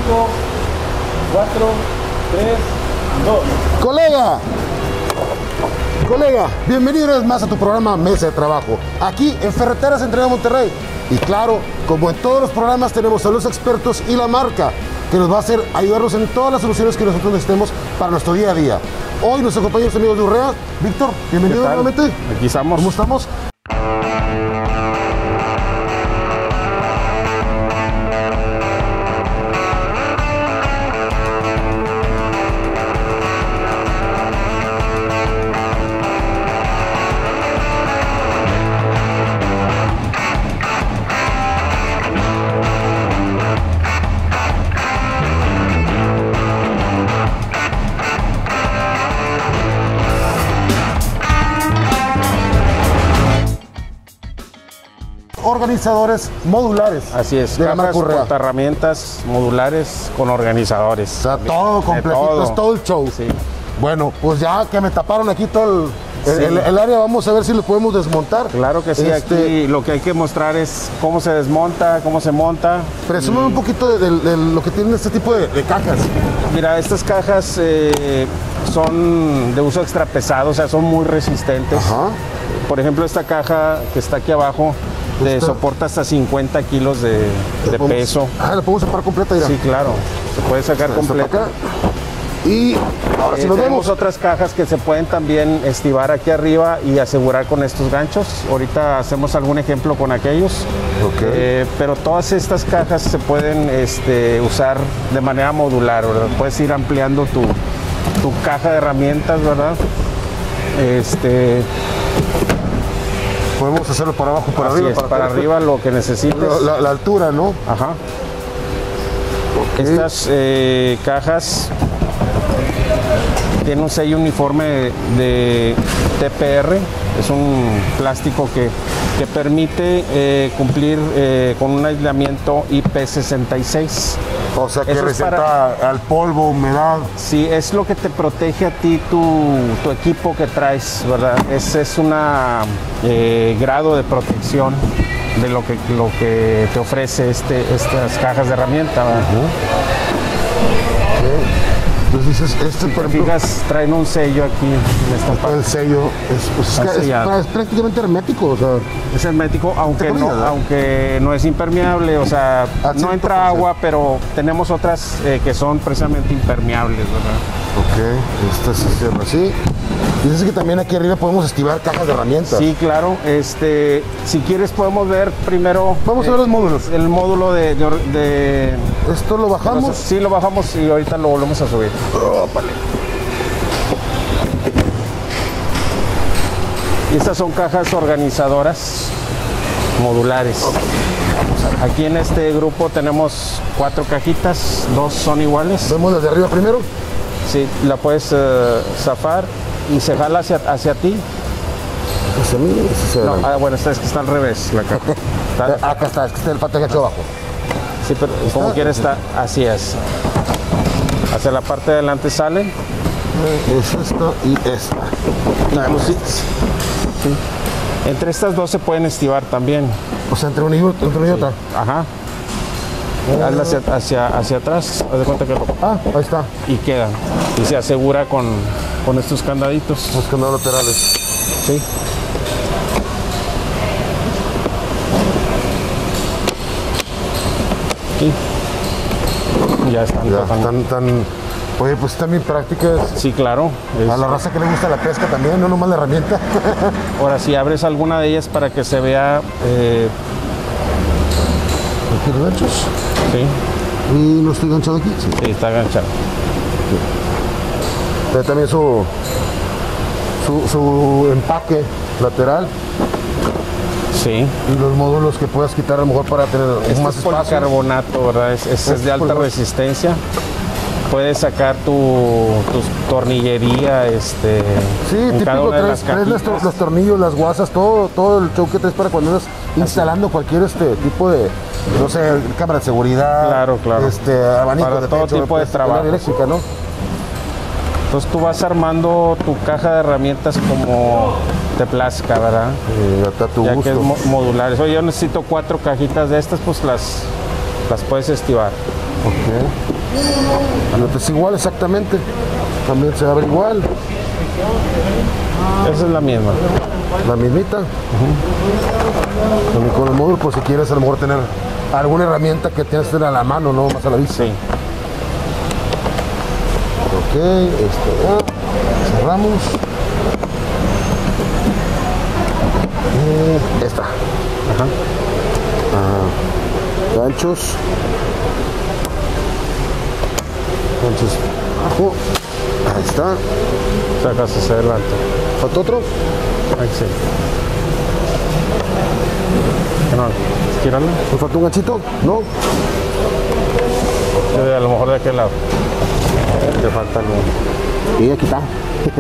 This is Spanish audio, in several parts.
4, 3, 2. Colega, bienvenido una vez más a tu programa Mesa de Trabajo, aquí en Ferreteras Entrega Monterrey. Y claro, como en todos los programas, tenemos a los expertos y la marca que nos va a hacer ayudarnos en todas las soluciones que nosotros necesitemos para nuestro día a día. Hoy nuestros compañeros amigos de Urrea. Víctor, bienvenido nuevamente. Aquí estamos. ¿Cómo estamos? Organizadores modulares. Así es, de la cajas, marca Urrea. herramientas modulares con organizadores. O sea, todo completito, es todo el show. Sí. Bueno, pues ya que me taparon aquí todo Sí. el área, vamos a ver si lo podemos desmontar. Claro que sí, aquí lo que hay que mostrar es cómo se desmonta, cómo se monta. Presume un poquito de lo que tienen este tipo de cajas. Mira, estas cajas son de uso extra pesado, o sea, son muy resistentes. Ajá. Por ejemplo, esta caja que está aquí abajo soporta hasta 50 kilos de peso. Ah, la podemos separar completa, mira. Sí, claro, se puede sacar Esto para completa. acá. Y ahora si nos Tenemos vemos. otras cajas que se pueden también estivar aquí arriba y asegurar con estos ganchos. Ahorita hacemos algún ejemplo con aquellos. Ok. Pero todas estas cajas se pueden usar de manera modular, ¿verdad? Puedes ir ampliando tu caja de herramientas, ¿verdad? Podemos hacerlo para abajo, para Así arriba. es, para arriba lo que necesites. La altura, ¿no? Ajá. Ok. Estas cajas tienen un sello uniforme de TPR, es un plástico que permite cumplir con un aislamiento IP66. O sea, que Eso es resista al polvo, humedad. Sí, es lo que te protege a ti tu equipo que traes, ¿verdad? Es un grado de protección de lo que te ofrece estas cajas de herramienta, ¿verdad? Entonces dices, Si por te ejemplo, fijas, traen un sello aquí en esta el parte. sello es prácticamente hermético, o sea, Es hermético, aunque Te no, ¿verdad? aunque no es impermeable, o sea, no 100%. entra agua, pero tenemos otras que son precisamente impermeables, ¿verdad? ok, esta se cierra así. Dices que también aquí arriba podemos estivar cajas de herramientas. Sí, claro. Si quieres podemos ver primero. Vamos a ver los módulos. El módulo de Esto lo bajamos. Sí, lo bajamos y ahorita lo volvemos a subir. Ópale. Y estas son cajas organizadoras modulares. Aquí en este grupo tenemos 4 cajitas, 2 son iguales. Vemos desde arriba primero. Sí, la puedes zafar y se jala hacia ti. Hacia mí, hacia No, adelante. bueno, esta es que está al revés la caja. Acá está, es que está el pata gacho abajo. Sí, pero como quieres está, así es. Hacia la parte de adelante sale. Es esta y esta. Inclusive, sí. Entre estas dos se pueden estivar también. O sea, entre una y otra. Ajá. Hazla hacia atrás, haz de cuenta que Ah, ahí está. y queda. Y se asegura con estos candaditos. Los candados laterales. Sí. Y ya están Ya, totalmente. Oye, pues están bien prácticas. Sí, claro. A la raza que le gusta la pesca también, no nomás la herramienta. Ahora, si abres alguna de ellas para que se vea, Aquí los ganchos. sí, Y no estoy ganchado aquí. Sí. sí, está enganchado. Trae también su empaque lateral Sí. y los módulos que puedas quitar a lo mejor para tener Este más es espacio. policarbonato, ¿verdad? Es de alta resistencia. Puedes sacar tu tornillería, Sí, en cada típico, una de las traes cajitas. los tornillos, las guasas, todo el show que traes para cuando andas instalando cualquier tipo de, no sé, cámara de seguridad, Claro, claro. abanico Para de todo techo, tipo de trabajo. eléctrica, ¿no? Entonces tú vas armando tu caja de herramientas como te plazca, ¿verdad? A tu Ya gusto. que es modulares. Oye, yo necesito 4 cajitas de estas, pues las puedes estivar. Ok. Anote es igual exactamente. También se abre igual. Esa es la misma. La mismita. También con el módulo, por si quieres a lo mejor tener alguna herramienta que tienes a la mano, no más a la vista. Sí. Ok, cerramos. Esta. Ajá. Ganchos. Ganchos abajo. Ahí está. Sacas hacia adelante. ¿Falta otro? Ahí sí. ¿Qué no? Gíralo. ¿Me falta un ganchito? No. A lo mejor de aquel lado. Te falta algo. Y aquí está.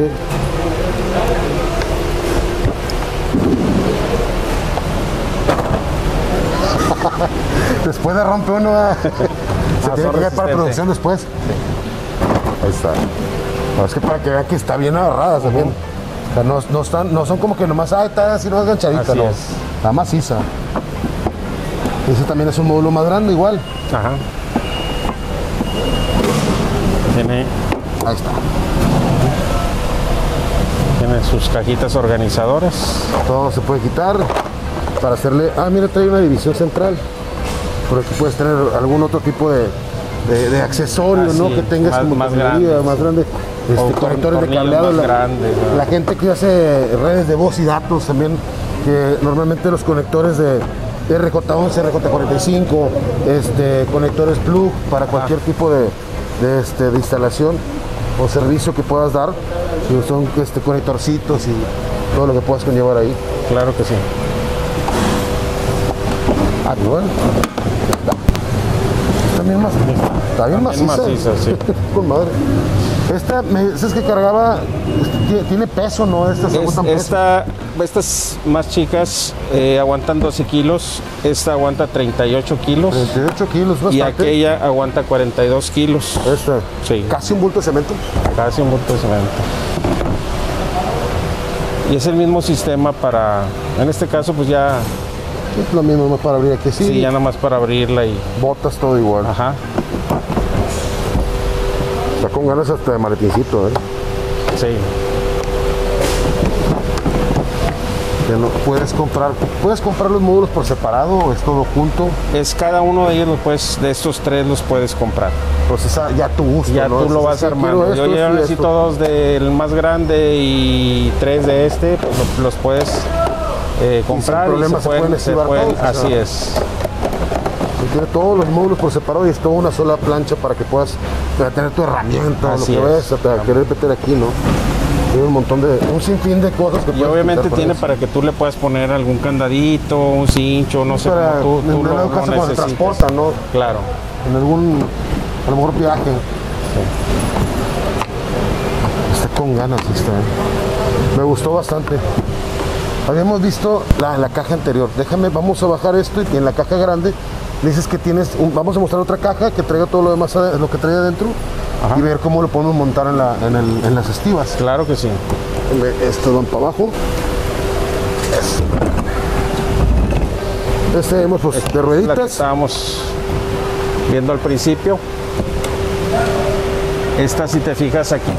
Después de rompe uno, se tiene que ver para producción después. Ahí está. No, es que para que vean que está bien agarrada también. O sea, no son como que nomás, está así, no es ganchadita, Así no. es. Está maciza. Ese también es un módulo más grande, igual. Ajá. Tiene Ahí está. sus cajitas organizadoras. Todo se puede quitar para hacerle... Ah, mira, trae una división central. Por aquí puedes tener algún otro tipo de accesorio, ¿no? Que tengas más, como más cañería, grandes. más grande. Conectores de cableado. La gente que hace redes de voz y datos también, que normalmente los conectores de RJ11, RJ45, conectores plug para cualquier tipo de instalación o servicio que puedas dar, que son conectorcitos y todo lo que puedas conllevar ahí. Claro que sí. Ah, igual. Está bien maciza, sí. Con madre. Esta, ¿sabes que cargaba? Tiene peso, ¿no? Estas más chicas aguantan 12 kilos. Esta aguanta 38 kilos. 38 kilos, bastante. Y aquella aguanta 42 kilos. Esta. Sí. Casi un bulto de cemento. Casi un bulto de cemento. Y es el mismo sistema para, en este caso, pues ya... Es lo mismo, más para abrir aquí. Sí, ya nada más para abrirla y... Botas todo igual. Ajá. Está con ganas hasta de maletincito, ¿eh? Sí. Que no, puedes comprar los módulos por separado o es todo junto. Es cada uno de ellos, de estos tres los puedes comprar. Pues ya tu gusto, ya ¿no? tú lo vas armando. Yo ya necesito dos del más grande y tres de pues los puedes comprar y se pueden, así es. Y tiene todos los módulos por separado y es toda una sola plancha para que puedas tener tu herramienta, así lo que vayas a querer meter aquí, ¿no? Tiene un sinfín de cosas que y obviamente tiene para que tú le puedas poner algún candadito, un cincho, no sé cómo tú lo necesitas cuando se transporta, ¿no? Claro. En algún, a lo mejor viaje. Sí. Está con ganas Me gustó bastante. Habíamos visto la caja anterior. Vamos a bajar esto y en la caja grande dices que vamos a mostrar otra caja que traiga todo lo demás, lo que trae adentro. Ajá. Y ver cómo lo podemos montar en las estivas. Claro que sí. Estos van para abajo. Tenemos pues de rueditas. La que estábamos viendo al principio. Esta, si te fijas, aquí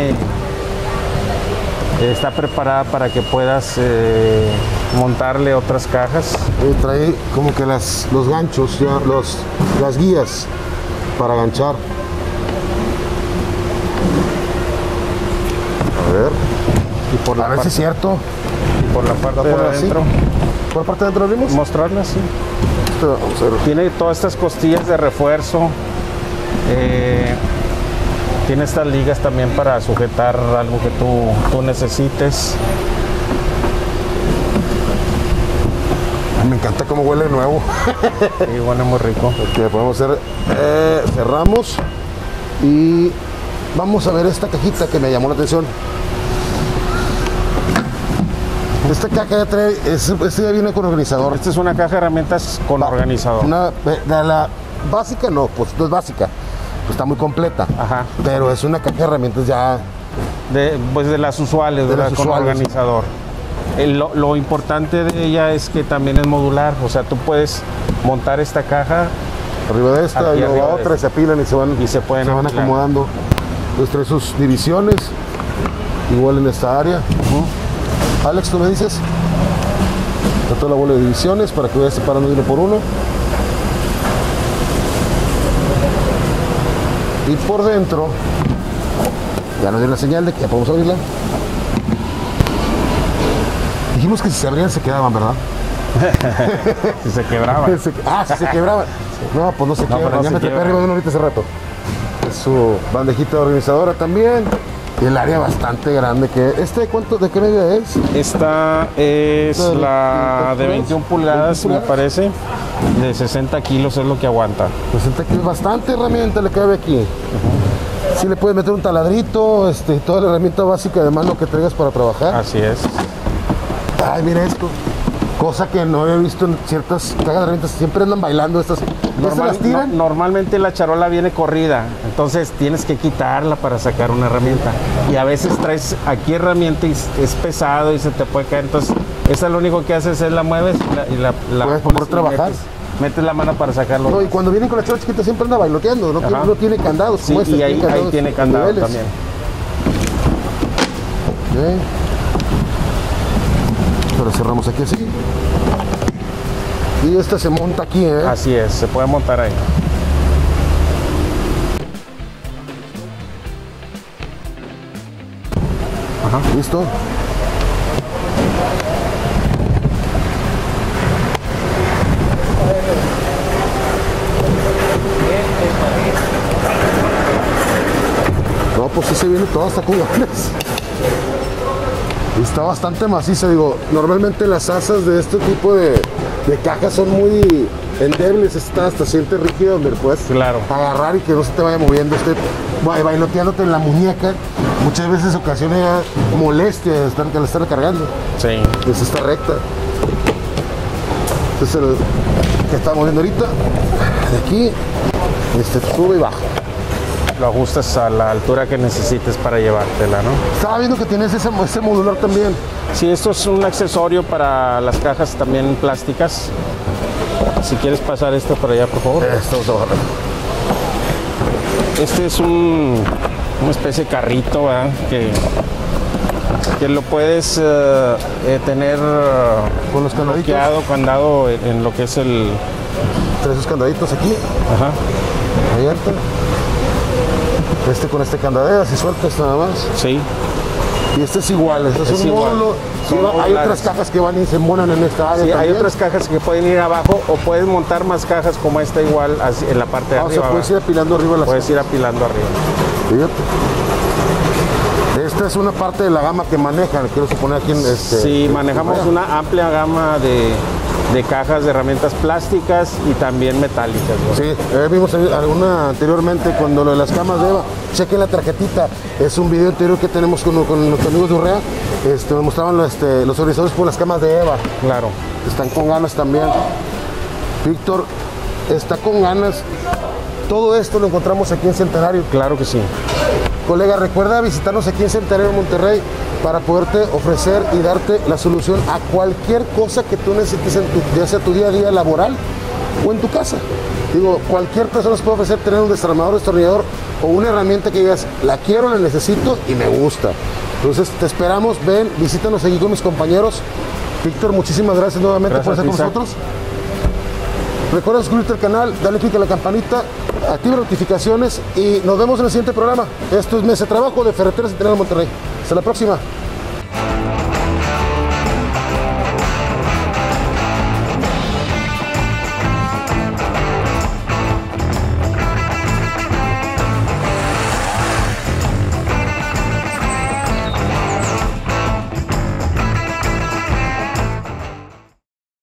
está preparada para que puedas montarle otras cajas. Trae como que los ganchos, las guías para ganchar. A ver. Y a ver si es cierto. Y por la parte de adentro. ¿Por la parte de adentro abrimos? Mostrarla, sí. Vamos a ver. Tiene todas estas costillas de refuerzo. Tiene estas ligas también para sujetar algo que tú necesites. Me encanta cómo huele de nuevo. Sí, huele muy rico. Ok, podemos hacer, cerramos y vamos a ver esta cajita que me llamó la atención. Esta caja ya trae, ya viene con organizador. Esta es una caja de herramientas con organizador. La básica no, pues no es básica. Está muy completa. Ajá. Pero es una caja de herramientas ya... de las usuales, con organizador. Lo importante de ella es que también es modular. O sea, tú puedes montar esta caja arriba de esta, Aquí y luego arriba de otra, y se apilan y se van, Y se pueden apilar. acomodando. Entonces trae sus divisiones, igual en esta área. Alex, ¿tú me dices? Está toda la bola de divisiones para que vayas separando uno por uno. Y por dentro, ya nos dio la señal de que ya podemos abrirla. Dijimos que si se abrían se quedaban, ¿verdad? Si se quebraba. Si se quebraban. No, pues no se quiebran. pero no Ya se me trepé quiebran. arriba de uno ahorita hace rato. Es su bandejita organizadora también. Y el área bastante grande que... ¿De qué medida es? Esta es la de 21 pulgadas, 21 me parece. De 60 kilos es lo que aguanta. Pues que bastante herramienta le cabe aquí. Sí le puedes meter un taladrito, toda la herramienta básica de mano que traigas para trabajar. Así es. Ay, mira esto. Cosa que no he visto en ciertas cajas de herramientas. Siempre andan bailando estas. ¿No se las tiran? Normalmente la charola viene corrida, entonces tienes que quitarla para sacar una herramienta. Y a veces traes aquí herramienta y es pesado y se te puede caer. Entonces, esa lo único que haces es la mueves y la Puedes pones por y trabajar. metes la mano para sacarlo. No, y cuando vienen con la charola chiquita siempre anda bailoteando. No, Ajá. no tiene candados Sí, como este. y ahí tiene candado niveles. también. Ok. Ahora cerramos aquí así. Y esta se monta aquí, ¿eh? Así es, se puede montar ahí. ¿Listo? No, pues sí se viene todo hasta cubanes. Y está bastante maciza, digo, normalmente las asas de este tipo de cajas son muy endebles, hasta siente rígido donde puedes Claro. agarrar y que no se te vaya moviendo, bailoteándote en la muñeca. Muchas veces ocasiona molestia que la están cargando. Sí. Es esta recta. Este es el que estamos viendo ahorita. De aquí, sube y baja. Lo ajustas a la altura que necesites para llevártela, ¿no? Estaba viendo que tienes ese modular también. Sí, esto es un accesorio para las cajas también plásticas. Si quieres pasar esto para allá, por favor. Estamos abajo. Este es una especie de carrito, ¿verdad? Que lo puedes tener Con los candaditos. candado en lo que es el... Trae esos candaditos aquí. Ajá. Abierta. Con este candadeo, si sueltas nada más. Sí. Y este es igual, este es Es un igual. módulo. Son Hay modulares. otras cajas que van y se embonan en esta área Sí, hay también. otras cajas que pueden ir abajo o puedes montar más cajas como esta igual en la parte de O sea, arriba. puedes ir ¿verdad? apilando arriba las Puedes ir apilando arriba. Fíjate. Esta es una parte de la gama que manejan, quiero suponer aquí en Sí, manejamos una amplia gama de cajas de herramientas plásticas y también metálicas, ¿no? Sí, vimos alguna anteriormente cuando lo de las camas de Eva. Chequen la tarjetita, es un video anterior que tenemos con nuestros amigos de Urrea. Nos mostraban los organizadores por las camas de Eva. Claro. Están con ganas también. Víctor está con ganas. Todo esto lo encontramos aquí en Centenario. Claro que sí. Colega, recuerda visitarnos aquí en Centenario, Monterrey, para poderte ofrecer y darte la solución a cualquier cosa que tú necesites, ya sea tu día a día laboral o en tu casa. Digo, cualquier persona nos puede ofrecer tener un desarmador, destornillador o una herramienta que digas, la quiero, la necesito y me gusta. Entonces, te esperamos, ven, visítanos aquí con mis compañeros. Víctor, muchísimas gracias nuevamente Gracias, por estar con Isaac. nosotros. Recuerda suscribirte al canal, dale click a la campanita, activa notificaciones y nos vemos en el siguiente programa. Esto es Mesa de Trabajo de Ferreteras Centenario Monterrey. Hasta la próxima.